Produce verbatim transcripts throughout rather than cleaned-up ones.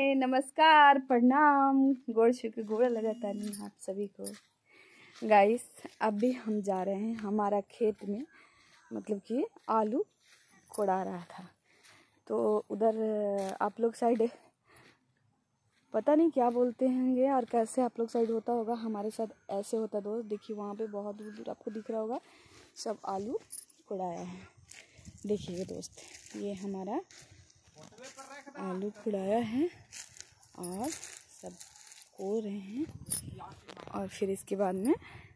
नमस्कार, प्रणाम, गोड़ छू गोड़ लगाता नहीं आप सभी को। गाइस अभी हम जा रहे हैं हमारा खेत में, मतलब कि आलू कोड़ा रहा था। तो उधर आप लोग साइड पता नहीं क्या बोलते होंगे और कैसे आप लोग साइड होता होगा, हमारे साथ ऐसे होता दोस्त। देखिए वहाँ पे बहुत दूर दूर आपको दिख रहा होगा, सब आलू कोड़ाया है। देखिए दोस्त, ये हमारा आलू खुड़ाया है और सब को रहे हैं। और फिर इसके बाद में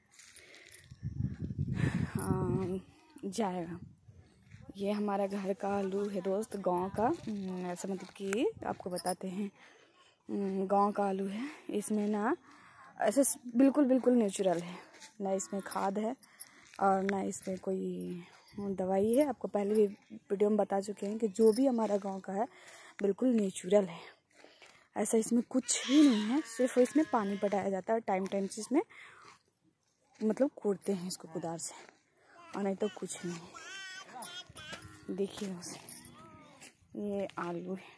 जाएगा। ये हमारा घर का आलू है दोस्त, गांव का। ऐसा मतलब कि आपको बताते हैं, गांव का आलू है। इसमें ना ऐसे बिल्कुल बिल्कुल नेचुरल है, ना इसमें खाद है और ना इसमें कोई दवाई है। आपको पहले भी वीडियो में बता चुके हैं कि जो भी हमारा गांव का है बिल्कुल नेचुरल है। ऐसा इसमें कुछ ही नहीं है, सिर्फ इसमें पानी पटाया जाता है, टाइम टाइम से इसमें मतलब कोड़ते हैं इसको कुदार से, और नहीं तो कुछ नहीं। देखिए उसे, ये आलू है,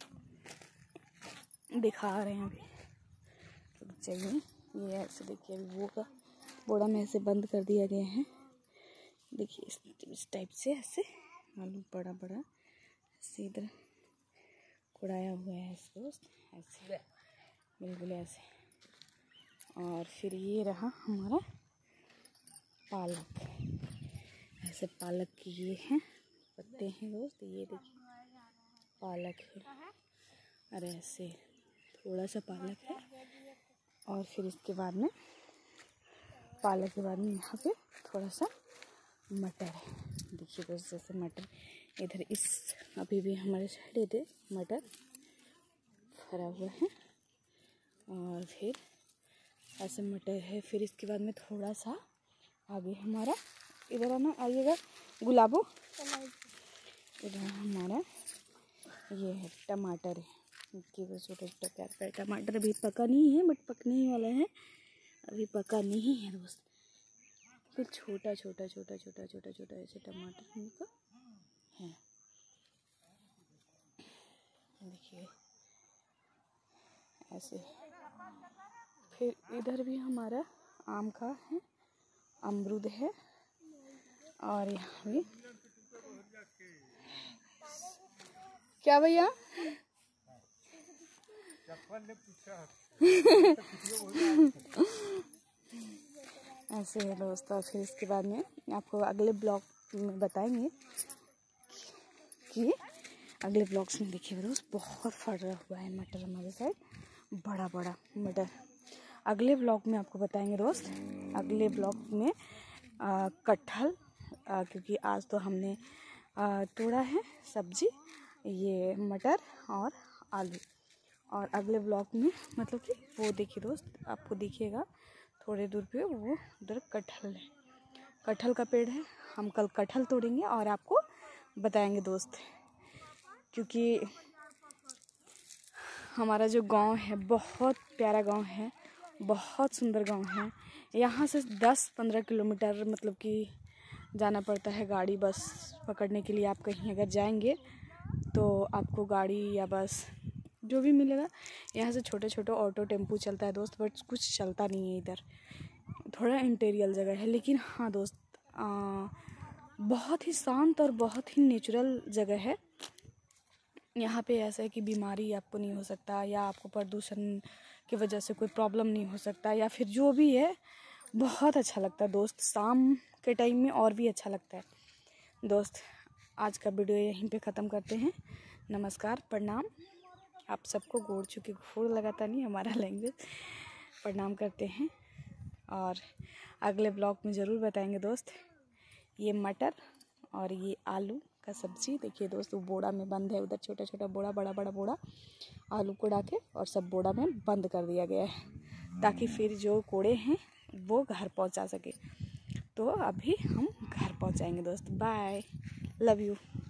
दिखा रहे हैं अभी चाहिए। ये ऐसे देखिए, अभी वो का बोड़ा में ऐसे बंद कर दिया गया है। देखिए इस, इस टाइप से ऐसे आलू बड़ा बड़ा ऐसे इधर कुड़ाया हुआ है दोस्त, ऐसे बिल्कुल ऐसे। और फिर ये रहा हमारा पालक, ऐसे पालक की ये हैं पत्ते हैं दोस्त। ये देखिए पालक है, अरे ऐसे थोड़ा सा पालक है। और फिर इसके बाद में पालक के बाद में यहाँ पे थोड़ा सा मटर है। देखिए दोस्त, जैसे मटर इधर इस अभी भी हमारे साइड इधर मटर भरा हुआ है। और फिर ऐसे मटर है। फिर इसके बाद में थोड़ा सा आगे हमारा इधर आना आइएगा गुलाबो, इधर हमारा ये है टमाटर है। छोटे छोटे प्यार प्यार टमाटर अभी पका नहीं है, बट पकने ही वाला है, अभी पका नहीं है दोस्त। फिर छोटा छोटा छोटा छोटा छोटा छोटा ऐसे टमाटर इनका है। देखिए ऐसे। फिर इधर भी हमारा आम का है, अमरूद है। और यहाँ भी क्या भैया ऐसे है दोस्त। और फिर इसके बाद में आपको अगले ब्लॉग में बताएंगे कि अगले ब्लॉग्स में देखिए दोस्त, बहुत फट रहा हुआ है मटर हमारे साइड, बड़ा बड़ा मटर। अगले ब्लॉग में आपको बताएंगे दोस्त, अगले ब्लॉग में कटहल, क्योंकि आज तो हमने आ, तोड़ा है सब्जी, ये मटर और आलू। और अगले ब्लॉग में मतलब कि वो देखिए दोस्त, आपको दिखिएगा थोड़े दूर पे वो उधर कटहल है, कटहल का पेड़ है। हम कल कटहल तोड़ेंगे और आपको बताएंगे दोस्त, क्योंकि हमारा जो गांव है बहुत प्यारा गांव है, बहुत सुंदर गांव है। यहाँ से दस पंद्रह किलोमीटर मतलब कि जाना पड़ता है गाड़ी बस पकड़ने के लिए। आप कहीं अगर जाएंगे तो आपको गाड़ी या बस जो भी मिलेगा। यहाँ से छोटे छोटे ऑटो टेम्पू चलता है दोस्त, बट कुछ चलता नहीं है इधर, थोड़ा इंटीरियर जगह है। लेकिन हाँ दोस्त, आ, बहुत ही शांत और बहुत ही नेचुरल जगह है। यहाँ पे ऐसा है कि बीमारी आपको नहीं हो सकता, या आपको प्रदूषण की वजह से कोई प्रॉब्लम नहीं हो सकता, या फिर जो भी है बहुत अच्छा लगता है दोस्त। शाम के टाइम में और भी अच्छा लगता है दोस्त। आज का वीडियो यहीं पे ख़त्म करते हैं। नमस्कार, प्रणाम, आप सबको गोड़ चुके घोड़ लगाता नहीं हमारा लैंग्वेज, प्रणाम करते हैं। और अगले ब्लॉग में ज़रूर बताएंगे दोस्त। ये मटर और ये आलू का सब्जी देखिए दोस्त, वो बोड़ा में बंद है, उधर छोटा छोटा बोड़ा, बड़ा बड़ा बोड़ा आलू कोड़ा के और सब बोड़ा में बंद कर दिया गया है, ताकि फिर जो कोड़े हैं वो घर पहुंचा सके। तो अभी हम घर पहुंचाएंगे दोस्त। Bye, love you.